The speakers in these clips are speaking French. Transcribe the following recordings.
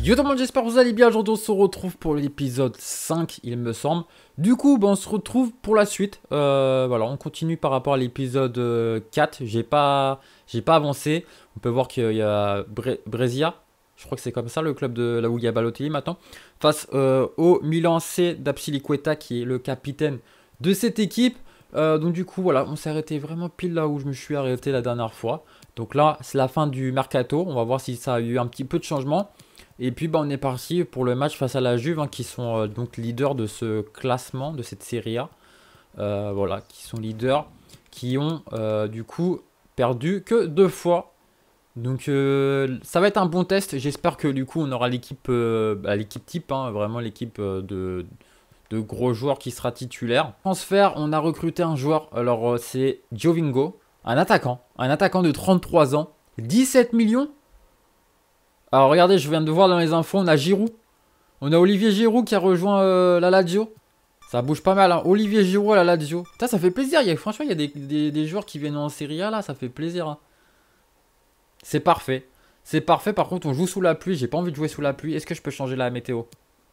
Yo tout le monde, j'espère que vous allez bien. Aujourd'hui on se retrouve pour l'épisode 5 il me semble. Du coup on se retrouve pour la suite. Voilà, on continue par rapport à l'épisode 4. J'ai pas avancé. On peut voir qu'il y a Brescia. Je crois que c'est comme ça le club de là où il y a Balotelli maintenant. Face au Milan C d'Apsilicueta qui est le capitaine de cette équipe. Donc du coup voilà, on s'est arrêté vraiment pile là où je me suis arrêté la dernière fois. Donc là c'est la fin du mercato. On va voir si ça a eu un petit peu de changement. Et puis on est parti pour le match face à la Juve, qui sont donc leaders de ce classement, de cette Serie A. Voilà, qui sont leaders, qui ont du coup perdu que 2 fois. Donc ça va être un bon test. J'espère que du coup on aura l'équipe l'équipe type, vraiment l'équipe de gros joueurs qui sera titulaire. Transfert, on a recruté un joueur, alors c'est Giovinco, un attaquant de 33 ans, 17 millions. Alors regardez, je viens de voir dans les infos, on a Giroud. On a Olivier Giroud qui a rejoint la Lazio. Ça bouge pas mal, hein. Olivier Giroud à la Lazio. Putain, ça fait plaisir. Franchement, il y a des joueurs qui viennent en Serie A là, ça fait plaisir. Hein. C'est parfait. C'est parfait, par contre, on joue sous la pluie. J'ai pas envie de jouer sous la pluie. Est-ce que je peux changer la météo?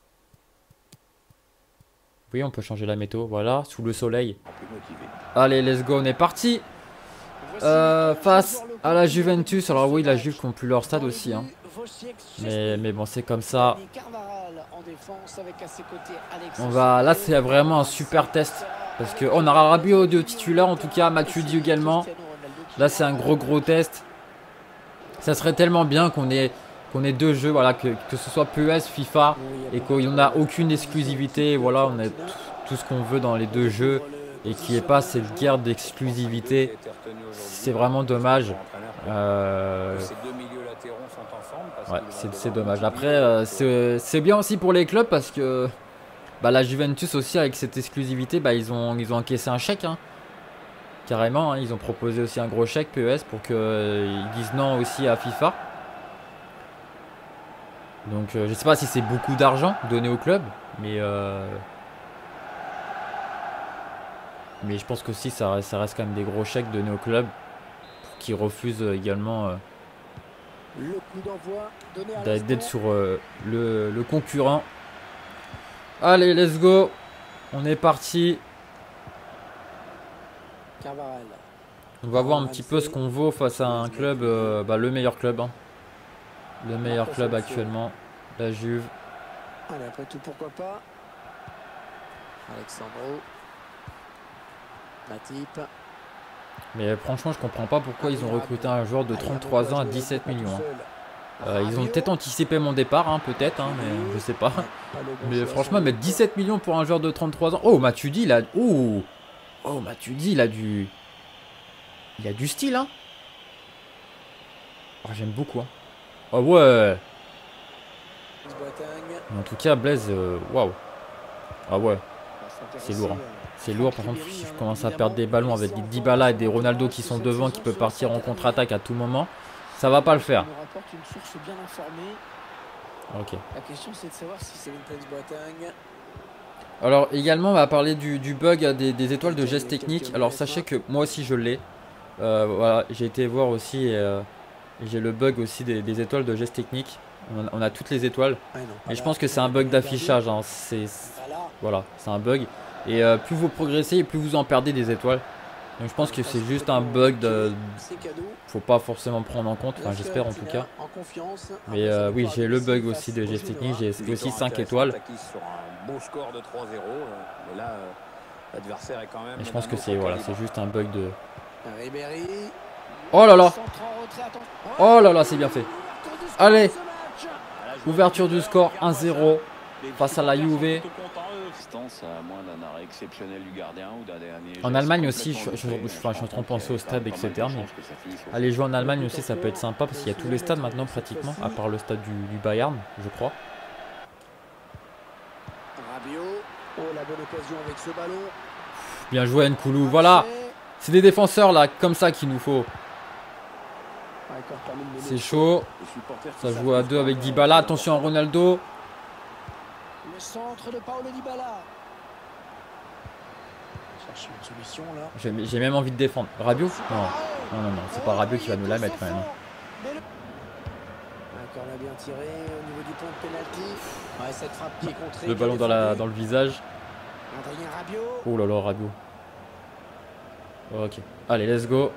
Oui, on peut changer la météo. Voilà, sous le soleil. Allez, let's go, on est parti. Face à la Juventus. Alors oui, la Juve qui ont plus leur stade aussi. Hein. Mais bon, c'est comme ça. Là, c'est vraiment un super test. Parce qu'on aura Rabiot de titulaire, en tout cas, Matuidi également. Là, c'est un gros test. Ça serait tellement bien qu'on ait deux jeux, voilà, que ce soit PES, FIFA, et qu'il n'y en a aucune exclusivité. Voilà, on a tout ce qu'on veut dans les deux jeux. Et qu'il n'y ait pas cette guerre d'exclusivité. C'est vraiment dommage. Ouais, c'est dommage. Après, c'est bien aussi pour les clubs parce que la Juventus aussi, avec cette exclusivité, ils ont encaissé un chèque. Hein. Carrément, hein, ils ont proposé aussi un gros chèque PES pour qu'ils disent non aussi à FIFA. Donc je sais pas si c'est beaucoup d'argent donné au club, mais je pense que si ça reste quand même des gros chèques donnés au club qui refusent également d'être sur le concurrent. Allez, let's go. On est parti. On va voir un petit peu ce qu'on vaut face à un club, le meilleur club. Hein. Le meilleur club actuellement, la Juve. Allez, après tout, pourquoi pas. Alexandro. Matip. Mais franchement, je comprends pas pourquoi ils ont recruté un joueur de 33 ans à 17 millions. Hein. Ils ont peut-être anticipé mon départ, hein, peut-être, hein, mais je sais pas. Mais franchement, mettre 17 millions pour un joueur de 33 ans. Oh, Matuidi, il a. Oh, Matuidi, il a du. Il a du style, hein. Oh, j'aime beaucoup. Hein. Oh, ouais. Mais en tout cas, Blaise, waouh. Ah, ouais. C'est lourd. Hein. C'est lourd, par contre, si je commence à perdre des ballons avec des Dybala et des Ronaldo qui sont devant, qui peuvent partir en contre-attaque à tout moment, ça va pas le faire. Ok. La question, c'est de savoir si c'est Boateng. Alors, également, on va parler du bug des étoiles de gestes techniques. Alors, sachez que moi aussi, je l'ai. Voilà, j'ai été voir aussi, j'ai le bug aussi des étoiles de gestes techniques. On a toutes les étoiles. Et je pense que c'est un bug d'affichage. Hein. Voilà, c'est un bug. Et plus vous progressez, plus vous en perdez des étoiles. Donc je pense que c'est juste un bug faut pas forcément prendre en compte. Enfin, j'espère en tout cas. Mais oui, j'ai le bug aussi de gestes techniques. J'ai aussi 5 étoiles. Et je pense que c'est juste un bug de... Oh là là. Oh là là, c'est bien fait. Allez. Ouverture du score 1-0 face à la Juve. En Allemagne aussi, je suis en train de penser au stade, etc. Mais aller jouer en Allemagne aussi, ça peut être sympa parce qu'il y a tous les stades maintenant pratiquement, à part le stade du Bayern, je crois. Bien joué Nkoulou, voilà. C'est des défenseurs là, comme ça qu'il nous faut. C'est chaud. Ça joue à 2 avec Dybala. Attention à Ronaldo. Le centre de Paulo Dybala. Chercher une solution là. J'ai même envie de défendre. Rabiot? Non, c'est pas Rabiot qui va nous la mettre quand même. corner bien tiré au niveau du point de pénalty. Ouais, cette frappe qui est contrée. Le ballon dans le visage. Adrien Rabiot. Oh là là, Rabiot. Ok. Allez, let's go.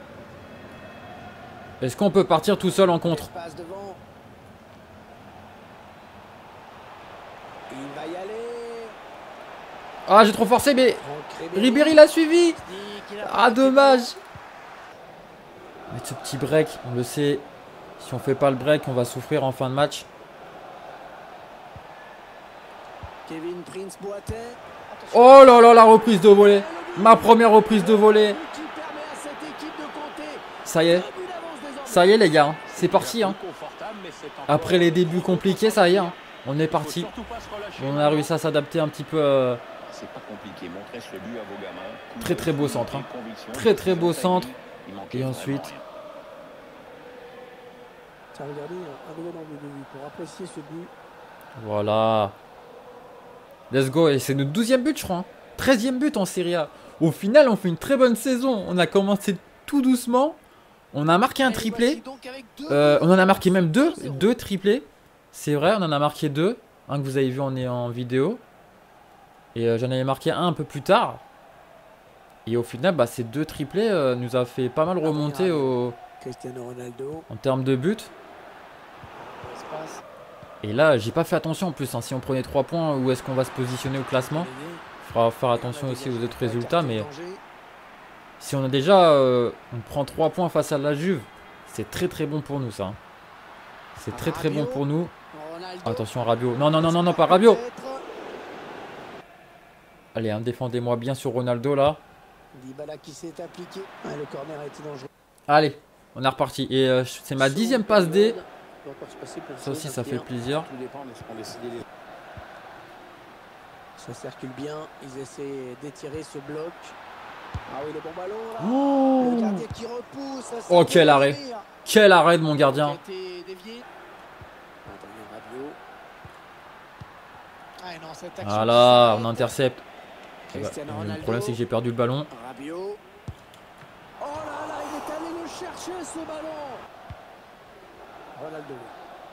Est-ce qu'on peut partir tout seul en contre? Passe devant. Il va y aller. Ah, j'ai trop forcé, mais Ribéry l'a suivi. Ah, dommage. Mettre ce petit break, on le sait. Si on fait pas le break, on va souffrir en fin de match. Kevin Prince Boateng. Oh là là, la reprise de volée. Ma première reprise de volée. Ça y est. Ça y est, les gars. C'est parti. Hein. Après les débuts compliqués, ça y est. Hein. On est parti. On a réussi à s'adapter un petit peu. Très très beau centre. Hein. Très très beau centre. Et ensuite. Pour apprécier ce but. Voilà. Let's go. Et c'est notre 12e but, je crois. Hein. 13e but en Serie A. Au final, on fait une très bonne saison. On a commencé tout doucement. On a marqué un triplé. On en a marqué même deux triplés. C'est vrai, on en a marqué 2. Un que vous avez vu en vidéo. Et j'en avais marqué un peu plus tard. Et au final, bah, ces 2 triplés nous a fait pas mal remonter en termes de buts. Et là, j'ai pas fait attention en plus. Hein. Si on prenait 3 points, où est-ce qu'on va se positionner au classement? Il faudra faire attention aussi aux autres résultats. Mais si on a déjà, on prend 3 points face à la Juve, c'est très très bon pour nous ça. Hein. C'est très très bon pour nous. Attention Rabiot. Non, non, non, non, non, pas Rabiot. Allez, hein, défendez-moi bien sur Ronaldo là. Allez, on est reparti. Et c'est ma 10e passe D. Ça aussi, ça fait plaisir. Ça circule bien. Ils essaient d'étirer ce bloc. Ah oui, le bon ballon là. Oh, le gardien qui repousse. Oh, quel arrêt. Quel arrêt de mon gardien. Voilà, on intercepte. Bah, le problème c'est que j'ai perdu le ballon. Rabiot. Oh là là, il est allé le chercher ce ballon. Ronaldo.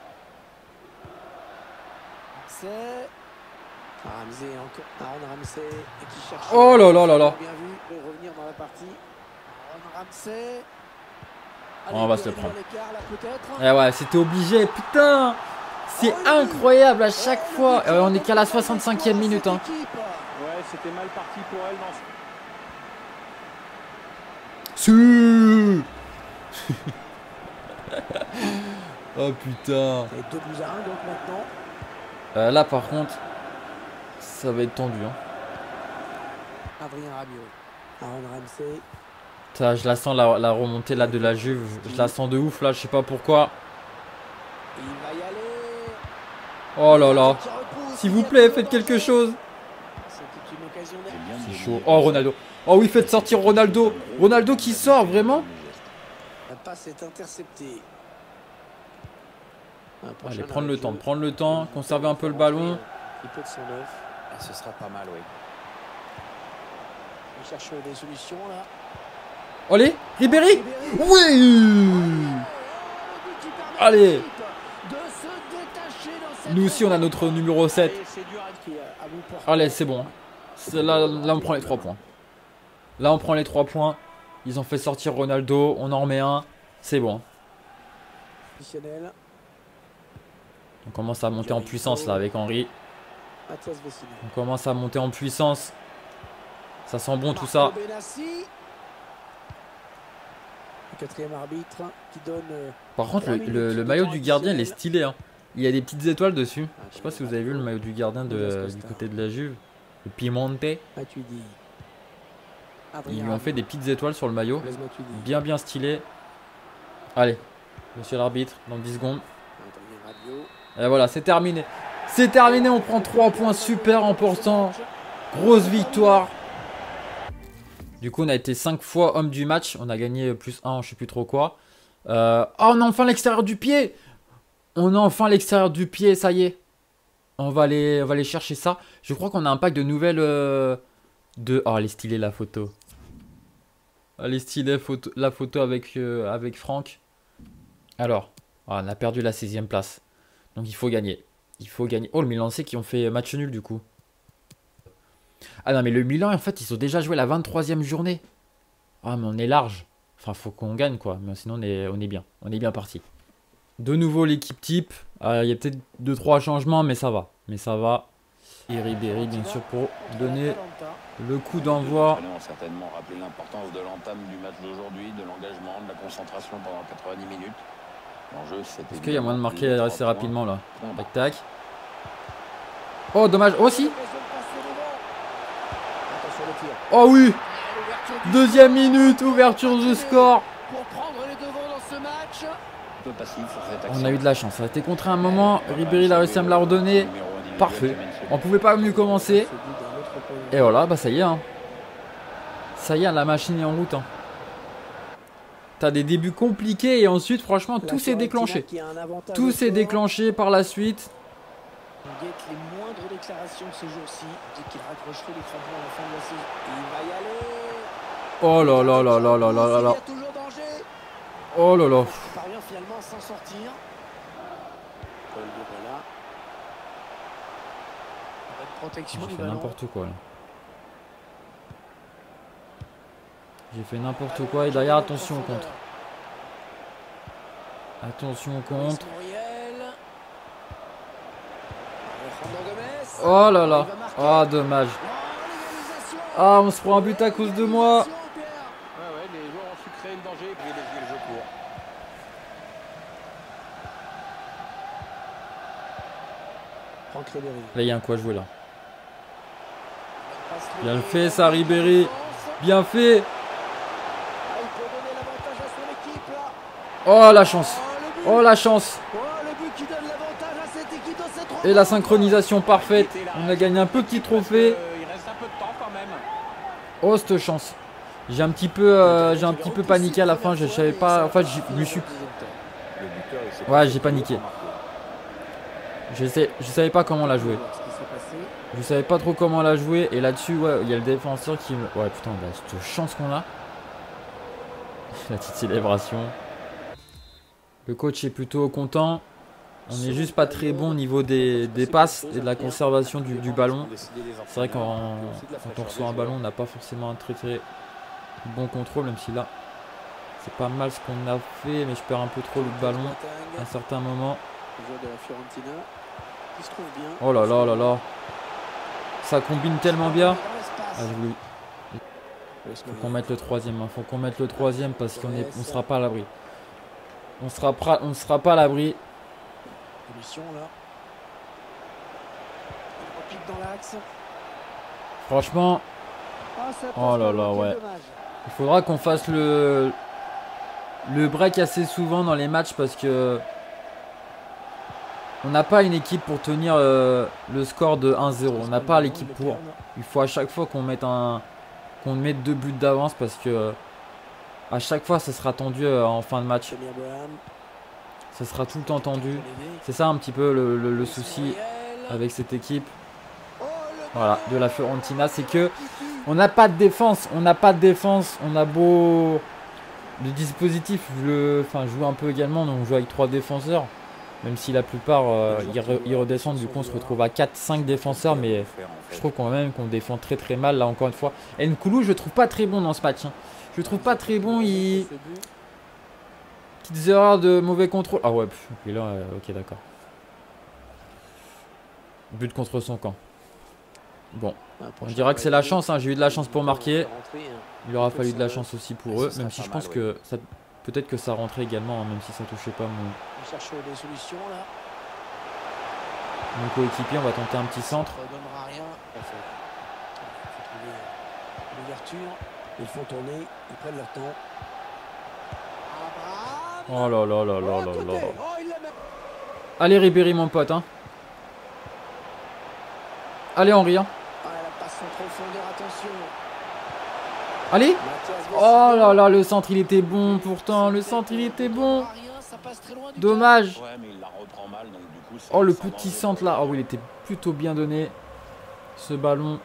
C'est Ramsey encore. Aaron Ramsey qui cherche. Oh là là là là. Bien vu pour revenir dans la partie. Aaron Ramsey. On va se le prendre. Eh ouais, c'était obligé, putain. C'est incroyable à chaque fois. On est qu'à la 65e minute. Hein. Ouais, c'était mal parti pour elle dans ce... Oh putain. Et 2 buts à 1 donc maintenant. Là par contre, ça va être tendu. Hein. Adrien Rabiot. Aaron Ramsey. Putain, je la sens la remontée là de la Juve. Je la sens de ouf là, je sais pas pourquoi. Il va y aller. Oh là là. S'il vous plaît, faites quelque chose. C'est chaud. Oh Ronaldo. Oh oui, faites sortir Ronaldo. Ronaldo qui sort, vraiment. La passe est interceptée. Allez, prendre le temps, conserver un peu le ballon. Il peut de son œuf. ce sera pas mal, oui. Il cherche des solutions là. Allez, Ribéry. Oui. Allez. Nous aussi, on a notre numéro 7. Allez, c'est bon. Là, on prend les 3 points. Là, on prend les 3 points. Ils ont fait sortir Ronaldo. On en remet un. C'est bon. On commence à monter en puissance là avec Henry. On commence à monter en puissance. Ça sent bon tout ça. Par contre, le maillot du gardien, il est stylé. Hein. Il y a des petites étoiles dessus. Je sais pas si vous avez vu le maillot du gardien du côté de la Juve. Le Piemonte. Ils lui ont fait des petites étoiles sur le maillot. Bien bien stylé. Allez, monsieur l'arbitre, dans 10 secondes. Et voilà, c'est terminé. C'est terminé, on prend 3 points super importants. Grosse victoire. Du coup, on a été 5 fois homme du match. On a gagné plus 1, je sais plus trop quoi. Oh, on a enfin l'extérieur du pied. On a enfin l'extérieur du pied, ça y est. On va aller chercher ça. Je crois qu'on a un pack de nouvelles... Oh, elle est stylée la photo. Elle est stylée la photo avec Franck. Alors, Ah, on a perdu la 16e place. Donc il faut gagner. Il faut gagner. Oh, le Milan C qui ont fait match nul du coup. Ah non, mais le Milan, en fait, ils ont déjà joué la 23e journée. Ah, mais on est large. Enfin, faut qu'on gagne, quoi. Mais sinon, on est bien. On est bien parti. De nouveau, l'équipe type. Il y a peut-être 2-3 changements, mais ça va. Mais ça va. Et Ribéry, bien sûr, pour donner le coup d'envoi. On a certainement rappelé l'importance de l'entame du match d'aujourd'hui, de l'engagement, de la concentration pendant 90 minutes. L'enjeu, c'était. Est-ce qu'il y a moyen de marquer assez rapidement, là? Tac, tac. Oh, dommage. Oh, si. Oh, oui. Deuxième minute, ouverture du score. On a eu de la chance. Ça a été contré un moment. Ribéry il a réussi à me la redonner. Parfait. On pouvait pas mieux commencer. Et voilà, bah ça y est. Hein. Ça y est, la machine est en route. Hein. T'as des débuts compliqués et ensuite, franchement, tout s'est déclenché. Tout s'est déclenché par la suite. On guette les moindres déclarations ces jours-ci. Dit qu'il raccrocherait les crampons à la fin de la saison. Il va y aller. Oh là là là là là là là là. Oh là là. Il parvient finalement à s'en sortir. Paul Dybala. Protection J'ai du fait ballon. n'importe quoi là. J'ai fait n'importe quoi et derrière, attention au contre. Attention au contre. Oh là là. Ah, dommage. Ah, on se prend un but à cause de moi. Ouais, les joueurs ont su créer le danger et puis dévier le jeu court. Franck Ribéry. Là, il y a un quoi jouer là. Bien le fait, ça, Ribéry. Bien fait. Oh, la chance. Oh, la chance. Et la synchronisation parfaite. On a gagné un petit trophée. Oh, cette chance. J'ai un petit peu paniqué à la fin. Je savais pas. Enfin, je me suis. Ouais, j'ai paniqué. Je savais pas comment la jouer. Je savais pas trop comment la jouer. Et là-dessus, ouais, il y a le défenseur qui me. Ouais, putain, bah, cette chance qu'on a. La petite célébration. Le coach est plutôt content. On n'est juste pas très bon au niveau des passes et de la conservation du ballon. C'est vrai quand on reçoit un ballon, on n'a pas forcément un très bon contrôle, même si là, c'est pas mal ce qu'on a fait, mais je perds un peu trop le ballon à un certain moment. Oh là là là là. Ça combine tellement bien. Ah, faut qu'on mette le troisième. Faut qu'on mette le troisième parce qu'on sera pas à l'abri. On sera pas à l'abri. Franchement. Oh là là, ouais. Il faudra qu'on fasse le break assez souvent dans les matchs parce que on n'a pas une équipe pour tenir le score de 1-0. On n'a pas l'équipe pour. Il faut à chaque fois qu'on mette deux buts d'avance parce que à chaque fois ça sera tendu en fin de match. Ça sera tout le temps tendu. C'est ça un petit peu le souci avec cette équipe. Voilà, de la Fiorentina, c'est que on n'a pas de défense. On a beau le dispositif joue un peu également. Donc on joue avec 3 défenseurs. Même si la plupart ils redescendent, du coup on se retrouve à 4-5 défenseurs. Mais je trouve quand même qu'on défend très très mal là encore une fois. Nkoulou, je le trouve pas très bon dans ce match. Hein. Je le trouve pas très bon. Petites erreurs de mauvais contrôle. Ah ouais, et là, ok d'accord. But contre son camp. Bon, on dira que c'est la chance. Hein. J'ai eu de la chance pour marquer. Il aura fallu de la chance aussi pour eux. Même si je pense que ça... Peut-être que ça rentrait également, hein, même si ça touchait pas mon coéquipier. On va tenter un petit centre. Ils font tourner, ils prennent leur temps. Oh là là là là là là. Allez Ribéry mon pote. Hein. Allez Henri. Hein. Allez. Oh là là, le centre il était bon pourtant. Le centre il était bon. Dommage. Oh le petit centre là. Oh oui, il était plutôt bien donné. Ce ballon.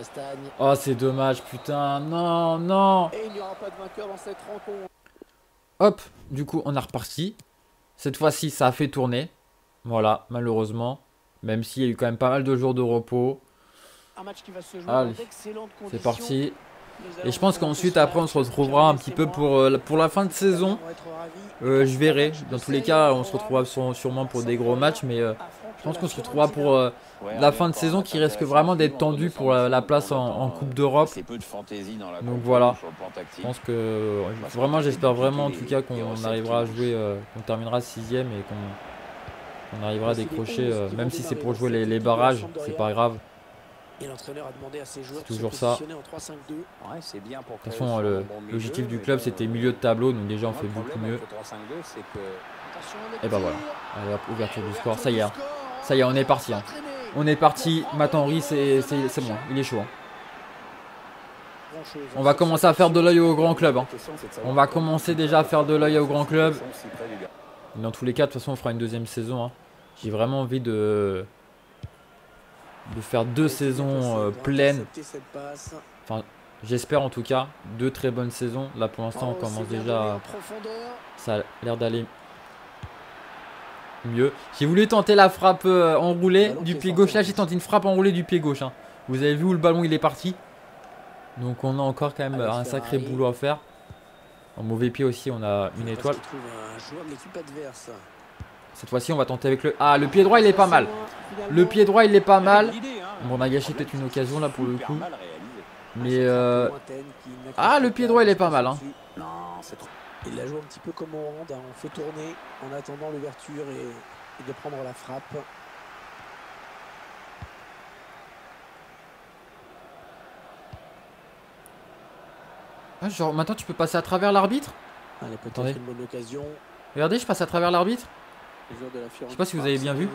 Oh c'est dommage putain. Non, non. Et il n'y aura pas de vainqueur dans cette rencontre. Hop, du coup, on a reparti. Cette fois-ci, ça a fait tourner. Voilà, malheureusement. Même s'il y a eu quand même pas mal de jours de repos. Un match qui va se jouer Allez, dans d'excellentes conditions. c'est parti. Nous Et allons je pense commencer qu'ensuite, cela après, on se sur retrouvera un petit peu Jeremy, pour la fin de saison. Vont être ravis. Je verrai. Dans tous les cas, on se retrouvera sûrement pour des gros matchs. Mais je pense qu'on se retrouvera pour la fin de saison qui risque vraiment d'être tendue pour la place en Coupe d'Europe. Donc voilà. Je pense que vraiment, j'espère vraiment en tout cas qu'on arrivera à jouer, qu'on terminera 6ème et qu'on arrivera à décrocher, même si c'est pour jouer les barrages, c'est pas grave. Et l'entraîneur a demandé à ses joueurs C'est de se toujours ça. positionner en 3-5-2. Ouais, c'est bien pour De toute façon, l'objectif du club c'était milieu de tableau, donc déjà on fait beaucoup mieux. Et bah voilà, allez hop, ouverture du score, ça y est, hein. Ça y est, on est parti. Hein. On est parti, Matt Henry, c'est bon, il est chaud. Hein. On va commencer à faire de l'œil au grand club. Hein. On va commencer déjà à faire de l'œil au grand club. Dans tous les cas, de toute façon, on fera une deuxième saison. Hein. J'ai vraiment envie de faire 2 saisons pleines. Enfin, j'espère en tout cas 2 très bonnes saisons. Là pour l'instant on commence déjà. Ça a l'air d'aller mieux. J'ai voulu tenter la frappe enroulée du pied gauche. Là j'ai tenté une frappe enroulée du pied gauche. Hein. Vous avez vu où le ballon il est parti. Donc on a encore quand même un sacré boulot à faire. En mauvais pied aussi on a une étoile. Cette fois-ci on va tenter avec le... Ah, le pied droit il est pas mal. Le pied droit il est pas mal. Bon, on a gâché peut-être une occasion là pour le coup. Mais ah, le pied droit il est pas mal. Hein. Il la joue un petit peu comme au hand. On fait tourner en attendant l'ouverture et de prendre la frappe. Ah, genre maintenant tu peux passer à travers l'arbitre. Allez, peut-être une bonne occasion. Regardez, je passe à travers l'arbitre. Je sais pas si vous avez bien vu.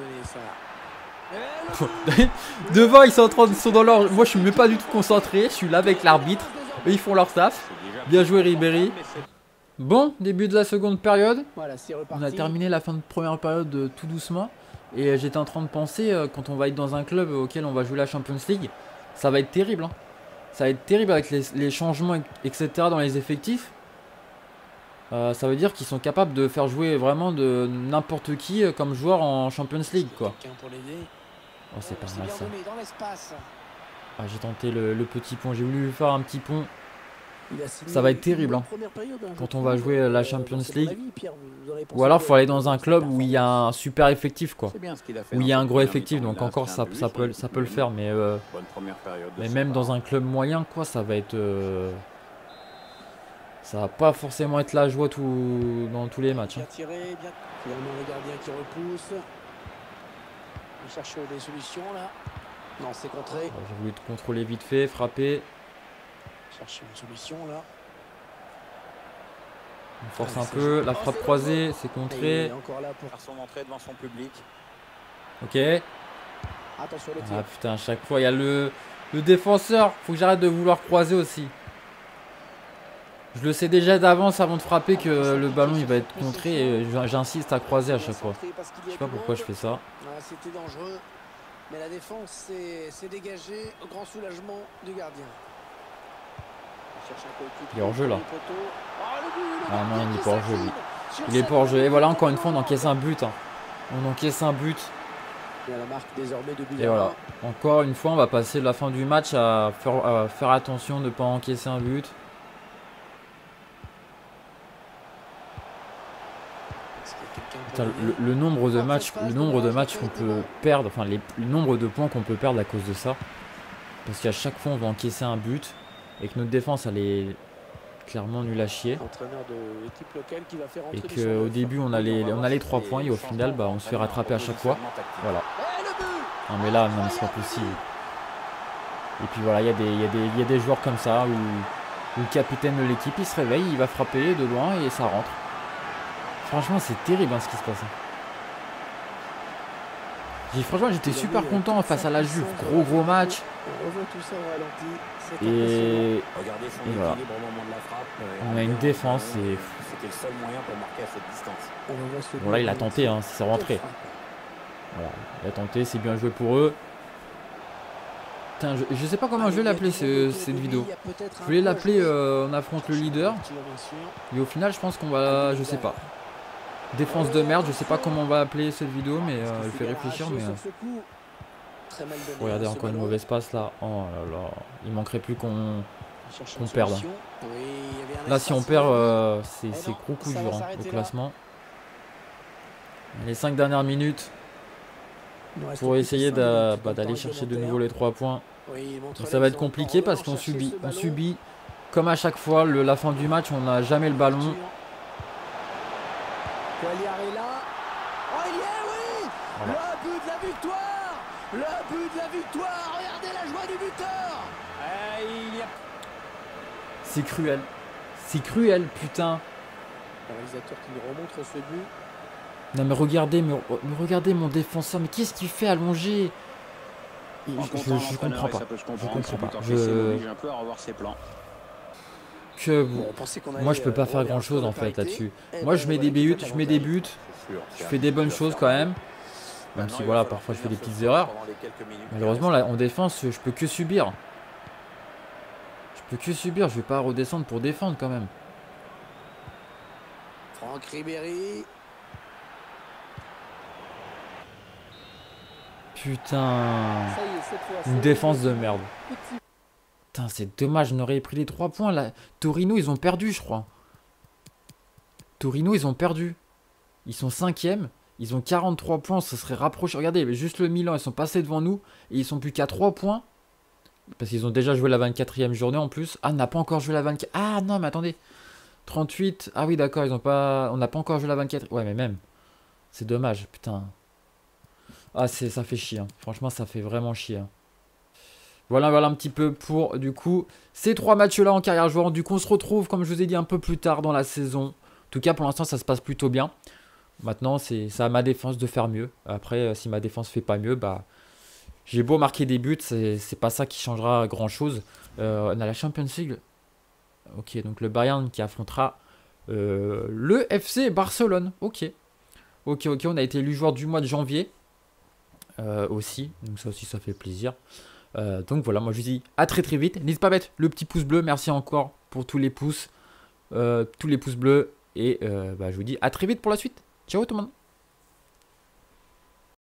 Devant ils sont dans leur... Moi je suis même pas du tout concentré. Je suis là avec l'arbitre. Eux ils font leur taf. Bien joué Ribéry. Bon, début de la seconde période. On a terminé la fin de première période tout doucement. Et j'étais en train de penser, quand on va être dans un club auquel on va jouer la Champions League, ça va être terrible. Hein. Ça va être terrible avec les changements, etc. dans les effectifs. Ça veut dire qu'ils sont capables de faire jouer vraiment de n'importe qui comme joueur en Champions League, quoi. Oh, c'est pas mal ça. Ah, j'ai tenté le petit pont. J'ai voulu faire un petit pont. Ça va être terrible hein, quand on va jouer la Champions League. Ou alors il faut aller dans un club où il y a un super effectif, quoi. Où il y a un gros effectif. Donc encore ça peut le faire. Mais même dans un club moyen, quoi, ça va être... Ça va pas forcément être la joie dans tous les matchs. Hein. Finalement le gardien qui repousse. Il cherche des solutions là. Non, c'est contré. J'ai voulu contrôler vite fait, frapper. Chercher une solution là. On force un peu, la frappe croisée, c'est contré. Encore là pour faire son entrée devant son public. Ok. Attention le tir. Ah putain, à chaque fois il y a le défenseur. Faut que j'arrête de vouloir croiser aussi. Je le sais déjà d'avance avant de frapper que le ballon il va être contré et j'insiste à croiser à chaque fois. Je sais pas pourquoi je fais ça. C'était dangereux, mais la défense s'est dégagée au grand soulagement du gardien. Il est hors jeu là. Ah non, il n'est pas hors jeu lui. Il est pas hors jeu. Et voilà, encore une fois on encaisse un but. Hein. On encaisse un but. Et voilà. Encore une fois on va passer la fin du match à faire attention de ne pas encaisser un but. Putain, le nombre de matchs qu'on peut perdre, enfin le nombre de points qu'on peut perdre à cause de ça. Parce qu'à chaque fois on va encaisser un but et que notre défense elle est clairement nulle à chier. Et qu'au début on a les 3 points et au final bah, on se fait rattraper à chaque fois. Voilà. Non mais là non, c'est pas possible. Et puis voilà, il y a des joueurs comme ça où le capitaine de l'équipe il se réveille, il va frapper de loin et ça rentre. Franchement, c'est terrible hein, ce qui se passe. Franchement, j'étais super content face à la Juve. Gros match. Et voilà. On a une défense. Et... Bon, là, il a tenté. Hein, c'est rentré. Voilà. Il a tenté. C'est bien joué pour eux. Putain, je sais pas comment je vais l'appeler cette vidéo. Je voulais l'appeler on affronte le leader. Mais au final, je pense qu'on va... Je sais pas. Défense de merde, je sais pas comment on va appeler cette vidéo, mais elle fait réfléchir. Mais regardez, encore une mauvaise passe là. Oh là là. Il manquerait plus qu'on perde. Là, si on perd, c'est gros coup dur au classement. Les 5 dernières minutes pour essayer d'aller chercher de nouveau les 3 points. Donc ça va être compliqué parce qu'on subit. On subit comme à chaque fois la fin du match, on n'a jamais le ballon. Voilà. Le but de la victoire. Le but de la victoire. Regardez la joie du buteur. C'est cruel. C'est cruel, putain. Le réalisateur qui nous remontre ce but. Non mais regardez mon défenseur. Mais qu'est-ce qu'il fait allongé? Je comprends pas. Je comprends pas. Un peu à revoir ses plans. Moi je peux pas faire grand chose en fait là-dessus. Moi je mets des buts, je fais des bonnes choses quand même. Même si voilà, parfois je fais des petites erreurs. Malheureusement là en défense je peux que subir. Je vais pas redescendre pour défendre quand même. Franck Ribéry. Putain. Une défense de merde. Putain, c'est dommage, on aurait pris les 3 points là. Torino, ils ont perdu, je crois. Torino, ils ont perdu. Ils sont 5e. Ils ont 43 points, ça serait rapproché. Regardez, juste le Milan, ils sont passés devant nous. Et ils sont plus qu'à 3 points. Parce qu'ils ont déjà joué la 24e journée en plus. Ah, on n'a pas encore joué la 24. Ah non, mais attendez. 38. Ah oui, d'accord, on n'a pas encore joué la 24. Ouais, mais même. C'est dommage, putain. Ah, ça fait chier. Hein. Franchement, ça fait vraiment chier. Hein. Voilà un petit peu pour, du coup, ces 3 matchs-là en carrière joueur. Du coup, on se retrouve, comme je vous ai dit, un peu plus tard dans la saison. En tout cas, pour l'instant, ça se passe plutôt bien. Maintenant, c'est à ma défense de faire mieux. Après, si ma défense fait pas mieux, bah, j'ai beau marquer des buts, c'est pas ça qui changera grand-chose. On a la Champions League. Ok, donc le Bayern qui affrontera le FC Barcelone. Ok, on a été élu joueur du mois de janvier. Aussi, donc ça aussi, ça fait plaisir. Donc voilà, moi je vous dis à très vite. N'hésitez pas à mettre le petit pouce bleu. Merci encore pour tous les pouces bleus. Et je vous dis à très vite pour la suite. Ciao tout le monde.